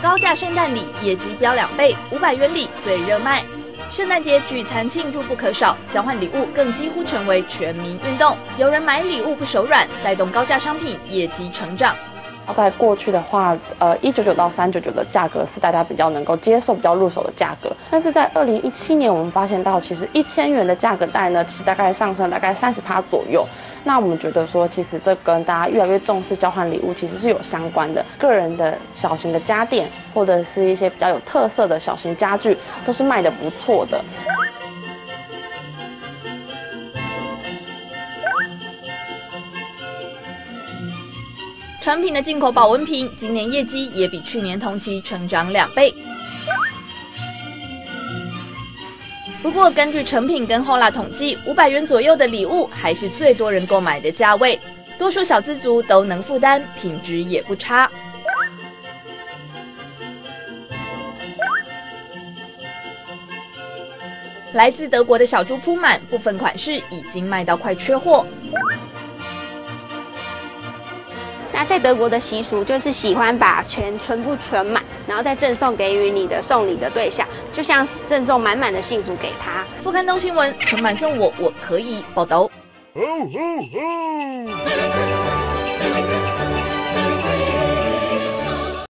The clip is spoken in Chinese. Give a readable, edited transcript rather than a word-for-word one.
高价圣诞礼业绩飙2倍，500元礼最热卖。圣诞节聚餐庆祝不可少，交换礼物更几乎成为全民运动。有人买礼物不手软，带动高价商品业绩成长。 在过去的话，199到399的价格是大家比较能够接受、比较入手的价格。但是在2017年，我们发现到，其实1000元的价格带呢，其实大概上升大概30%左右。那我们觉得说，其实这跟大家越来越重视交换礼物，其实是有相关的。个人的小型的家电，或者是一些比较有特色的小型家具，都是卖得不错的。 成品的进口保温瓶今年业绩也比去年同期成长2倍。不过，根据成品跟Hola统计，500元左右的礼物还是最多人购买的价位，多数小资族都能负担，品质也不差。来自德国的小猪铺满，部分款式已经卖到快缺货。 那在德国的习俗就是喜欢把钱全部存满，然后再赠送给予你的送礼的对象，就像是赠送满满的幸福给他。 富刊东新闻，存满送我，我可以报道。